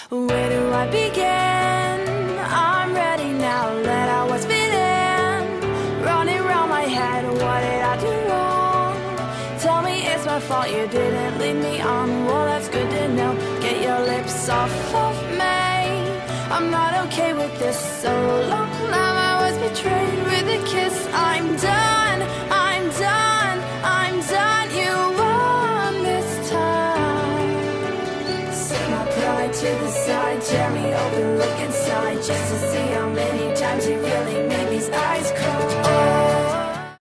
Where do I begin? I'm ready now, let out what's been in. Running round my head, what did I do wrong? Tell me it's my fault you didn't lead me on. Well, that's good to know, get your lips off of me. I'm not okay with this, so long now I was betrayed with a kiss. I'm done, I'm done, I'm done. You won this time. Set my pride to the side, tear me open, look inside, just to see how many times you really made these eyes cry.